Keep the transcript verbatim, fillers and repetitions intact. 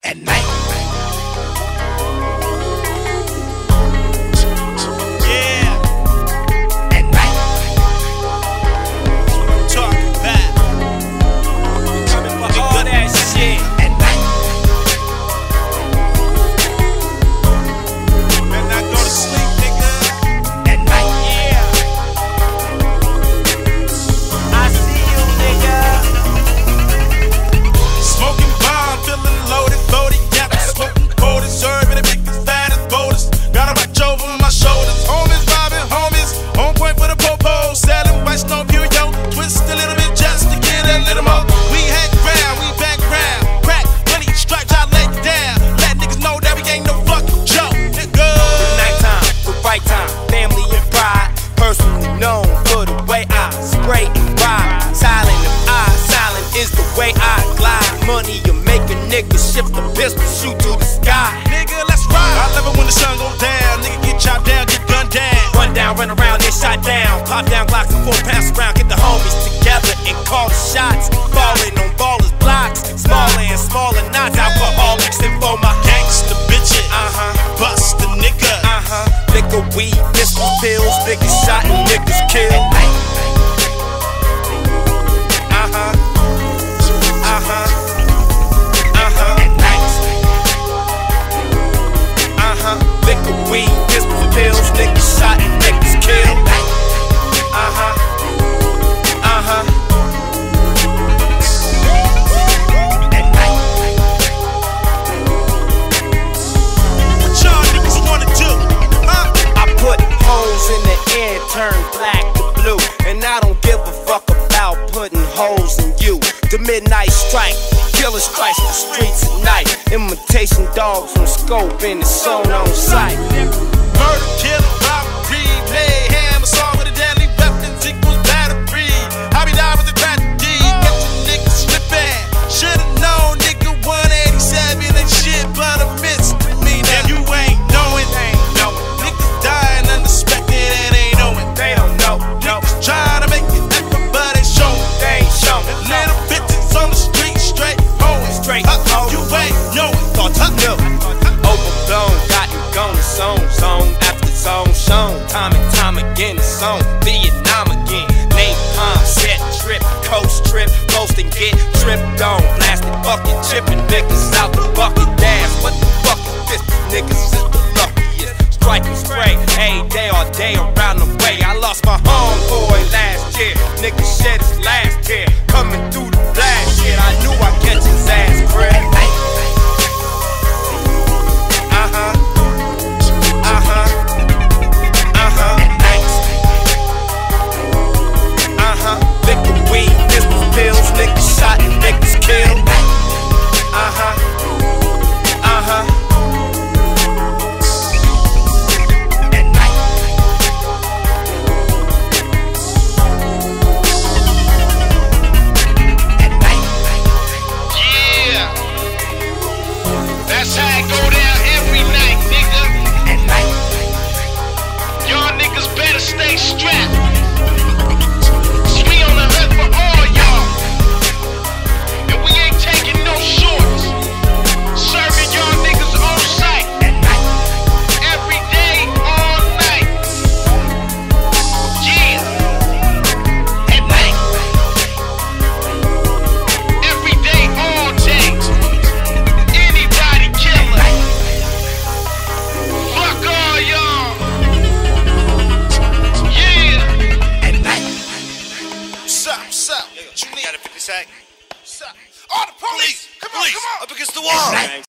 at night. Money, you make a nigga shift the pistol, shoot to the sky. Nigga, let's ride. I love it when the sun goes down. Nigga, get chopped down, get gunned down. Run down, run around, get shot down. Pop down Glocks and four pass around. Get the homies together and call the shots. Falling on ballers' blocks. Smaller and smaller knots. Alcoholics and for my gangsta bitches. Uh-huh. Bust the nigga. Uh-huh. Liquor, weed, pistol pills. Niggas shot and niggas killed. Uh-huh. Uh-huh. Liquor, weed, pistol pills, niggas shot and niggas killed. Uh-huh, uh-huh. At night. What y'all niggas wanna do? Huh? I put holes in the air, turn black to blue. And I don't give a fuck about putting holes in you. The midnight strike, killer strikes the streets at night. Imitation dogs on scope and it's sewn on sight. Murder, killer, robbery, mayhem, a song with a deadly weapons equals battery. I be down with the tragedy, get your niggas slipping. Should've known, nigga, one eighty-seven ain't shit but a misdemeanor. You ain't knowing, niggas dying unexpected and ain't knowing. They don't know, no. Niggas trying to make it happen, but they showing. They ain't showing. Little bitches on the street, straight hoeing. Straight hoeing. You ain't knowing, thought you knew. Overblown, gotten gone, zone, zone after zone, shown. Time and time again, the song, Vietnam again. Napalm, set, trip, coast trip, post and get tripped on. Blasted bucket, chipping niggas out the bucket dash. What the fuck is this? Niggas is the luckiest. Strike and spray, a day all day around the way. I lost my homeboy last year. Nigga shed his last tear. Coming through the blast shit. I knew I'd catch his ass, Craig. Niggas shot and niggas killed. Uh-huh. Uh-huh. At night. At night. Yeah. That's how it go down every night, nigga. At night. Y'all niggas better stay strapped. Got a fifty sack. All the police! Come on, come on! Up against the wall!